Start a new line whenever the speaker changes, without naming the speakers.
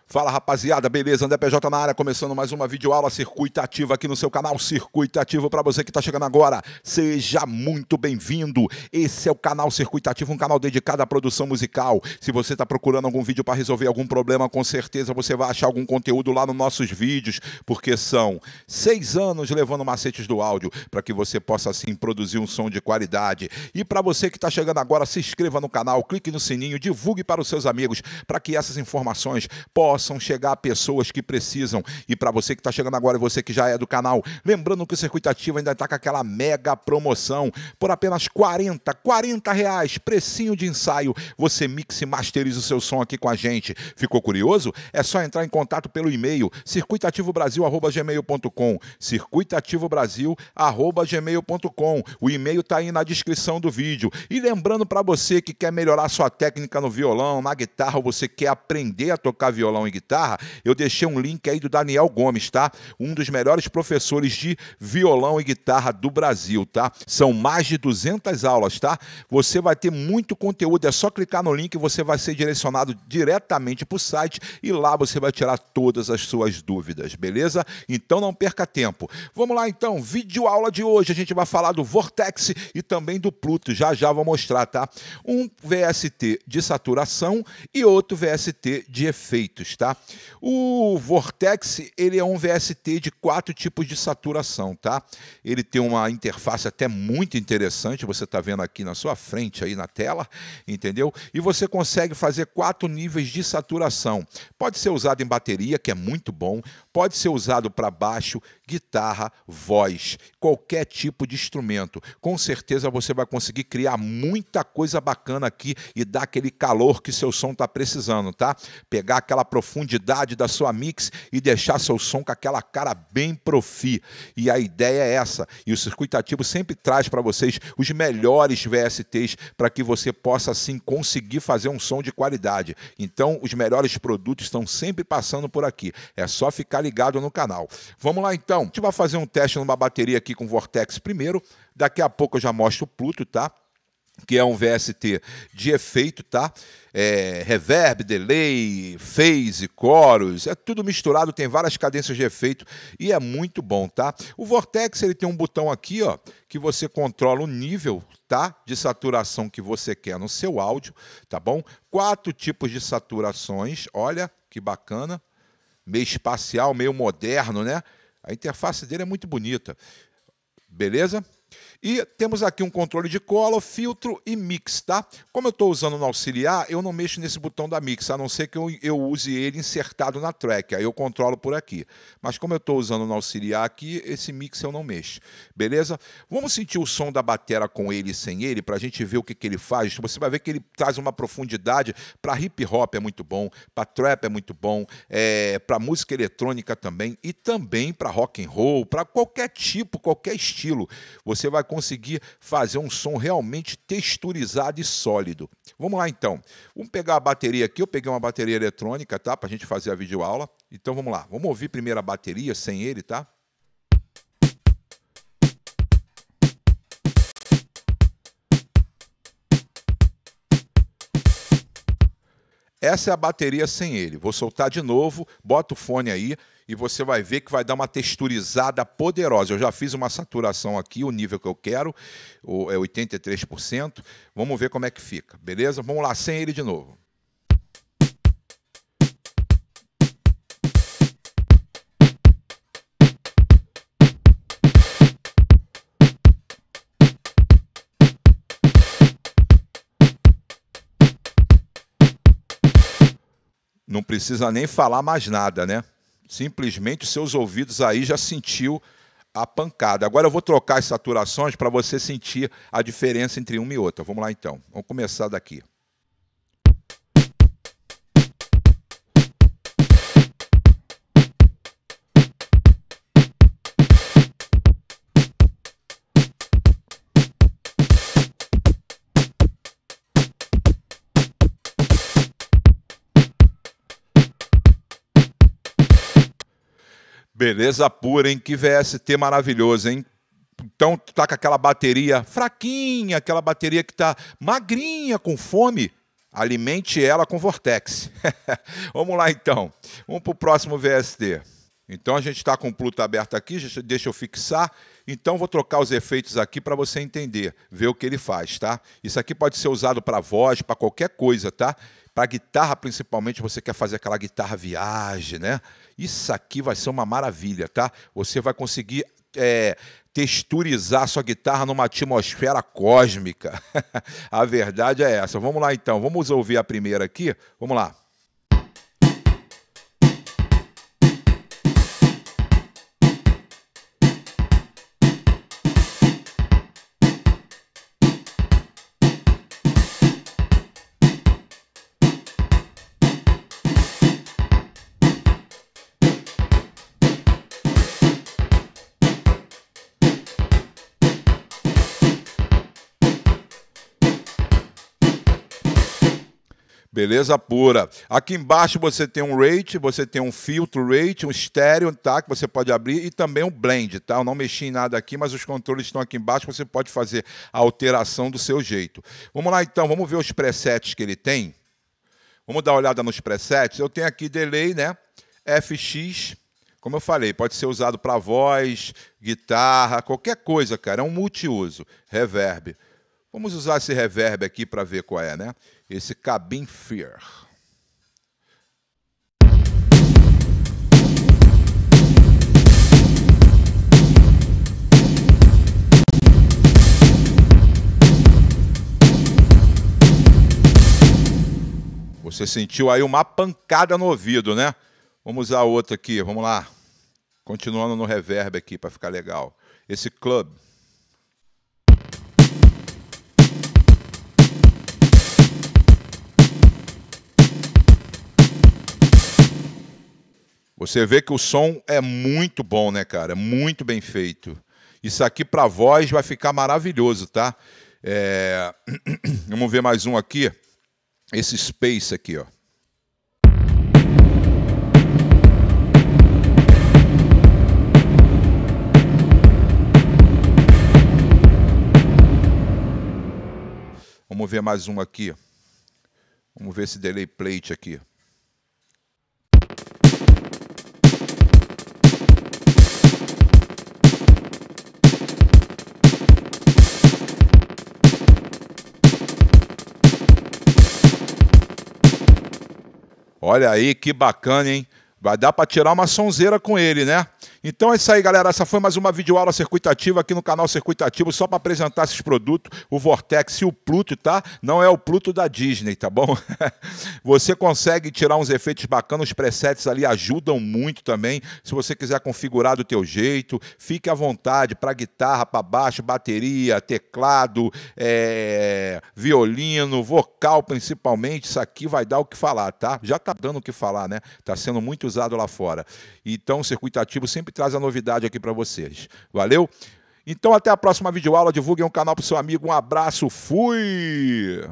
Fala rapaziada, beleza? André PJ na área, começando mais uma videoaula Circuito Ativo aqui no seu canal Circuito Ativo. Para você que está chegando agora, seja muito bem-vindo. Esse é o canal Circuito Ativo, um canal dedicado à produção musical. Se você está procurando algum vídeo para resolver algum problema, com certeza você vai achar algum conteúdo lá nos nossos vídeos, porque são 6 anos levando macetes do áudio para que você possa assim produzir um som de qualidade. E para você que está chegando agora, se inscreva no canal, clique no sininho, divulgue para os seus amigos para que essas informações possam chegar a pessoas que precisam. E para você que está chegando agora e você que já é do canal, lembrando que o Circuito Ativo ainda está com aquela mega promoção por apenas R$ 40 reais, precinho de ensaio, você mixa e masteriza o seu som aqui com a gente. Ficou curioso? É só entrar em contato pelo e-mail circuitoativobrasil@gmail.com, circuitoativobrasil@gmail.com. O e-mail está aí na descrição do vídeo. E lembrando para você que quer melhorar sua técnica no violão, na guitarra, ou você quer aprender a tocar violão e guitarra, eu deixei um link aí do Daniel Gomes, tá? Um dos melhores professores de violão e guitarra do Brasil, tá? São mais de 200 aulas, tá? Você vai ter muito conteúdo, é só clicar no link e você vai ser direcionado diretamente para o site e lá você vai tirar todas as suas dúvidas, beleza? Então não perca tempo. Vamos lá então, videoaula de hoje, a gente vai falar do Vortex e também do Pluto, já vou mostrar, tá? Um VST de saturação e outro VST de efeitos, tá? O Vortex, ele é um VST de 4 tipos de saturação, tá? Ele tem uma interface até muito interessante, você está vendo aqui na sua frente, aí na tela, entendeu? E você consegue fazer 4 níveis de saturação. Pode ser usado em bateria, que é muito bom, pode ser usado para baixo, guitarra, voz, qualquer tipo de instrumento. Com certeza você vai conseguir criar muita coisa bacana aqui e dar aquele calor que seu som está precisando, tá? Pegar aquela profundidade da sua mix e deixar seu som com aquela cara bem profi. E a ideia é essa. E o Circuito Ativo sempre traz para vocês os melhores VSTs para que você possa, assim, conseguir fazer um som de qualidade. Então, os melhores produtos estão sempre passando por aqui. É só ficar ligado no canal. Vamos lá, então. A gente vai fazer um teste numa bateria aqui com Vortex primeiro. Daqui a pouco eu já mostro o Pluto, tá? Que é um VST de efeito, tá? Reverb, delay, phase, chorus, é tudo misturado, tem várias cadências de efeito e é muito bom, tá? O Vortex, ele tem um botão aqui, ó, que você controla o nível, tá, de saturação que você quer no seu áudio, tá bom? 4 tipos de saturações, olha que bacana, meio espacial, meio moderno, né? A interface dele é muito bonita, beleza? E temos aqui um controle de color, filtro e mix, tá? Como eu estou usando no auxiliar, eu não mexo nesse botão da mix, a não ser que eu use ele insertado na track, aí eu controlo por aqui. Mas como eu estou usando no auxiliar aqui, esse mix eu não mexo, beleza? Vamos sentir o som da batera com ele e sem ele, para a gente ver o que ele faz. Você vai ver que ele traz uma profundidade, para hip hop é muito bom, para trap é muito bom, para música eletrônica também, e também para rock and roll, para qualquer tipo, qualquer estilo. Você vai conseguir fazer um som realmente texturizado e sólido. Vamos lá, então. Vamos pegar a bateria aqui. Eu peguei uma bateria eletrônica, tá? Para a gente fazer a videoaula. Então, vamos lá. Vamos ouvir primeiro a bateria sem ele, tá? Essa é a bateria sem ele. Vou soltar de novo, bota o fone aí e você vai ver que vai dar uma texturizada poderosa. Eu já fiz uma saturação aqui, o nível que eu quero, é 83%. Vamos ver como é que fica, beleza? Vamos lá, sem ele de novo. Não precisa nem falar mais nada, né? Simplesmente os seus ouvidos aí já sentiu a pancada. Agora eu vou trocar as saturações para você sentir a diferença entre uma e outra. Vamos lá então. Vamos começar daqui. Beleza pura, hein? Que VST maravilhoso, hein? Então, tá com aquela bateria fraquinha, aquela bateria que tá magrinha, com fome. Alimente ela com Vortex. Vamos lá, então. Vamos para o próximo VST. Então, a gente está com o Pluto aberto aqui, deixa eu fixar. Então, vou trocar os efeitos aqui para você entender, ver o que ele faz, tá? Isso aqui pode ser usado para voz, para qualquer coisa, tá? Para guitarra, principalmente, você quer fazer aquela guitarra viagem, né? Isso aqui vai ser uma maravilha, tá? Você vai conseguir texturizar sua guitarra numa atmosfera cósmica. A verdade é essa. Vamos lá, então. Vamos ouvir a primeira aqui? Vamos lá. Beleza pura. Aqui embaixo você tem um rate, você tem um filtro rate, um estéreo, tá? Que você pode abrir e também um blend, tá? Eu não mexi em nada aqui, mas os controles estão aqui embaixo, você pode fazer a alteração do seu jeito. Vamos lá então, vamos ver os presets que ele tem. Vamos dar uma olhada nos presets. Eu tenho aqui delay, né? FX, como eu falei, pode ser usado para voz, guitarra, qualquer coisa, cara. É um multiuso. Reverb. Vamos usar esse reverb aqui para ver qual é, né? Esse Cabin Fear. Você sentiu aí uma pancada no ouvido, né? Vamos usar outro aqui, vamos lá. Continuando no reverb aqui para ficar legal. Esse Club. Você vê que o som é muito bom, né, cara? Muito bem feito. Isso aqui para voz vai ficar maravilhoso, tá? Vamos ver mais um aqui. Esse Space aqui, ó. Vamos ver mais um aqui. Vamos ver esse delay plate aqui. Olha aí, que bacana, hein? Vai dar para tirar uma sonzeira com ele, né? Então é isso aí, galera. Essa foi mais uma videoaula circuitativa aqui no canal Circuitativo, só para apresentar esses produtos, o Vortex e o Pluto, tá? Não é o Pluto da Disney, tá bom? Você consegue tirar uns efeitos bacanas, os presets ali ajudam muito também. Se você quiser configurar do teu jeito, fique à vontade para guitarra, para baixo, bateria, teclado, violino, vocal principalmente. Isso aqui vai dar o que falar, tá? Já tá dando o que falar, né? Tá sendo muito usado lá fora. Então o Circuitativo sempre traz a novidade aqui para vocês. Valeu? Então até a próxima videoaula. Divulguem o canal para o seu amigo. Um abraço. Fui!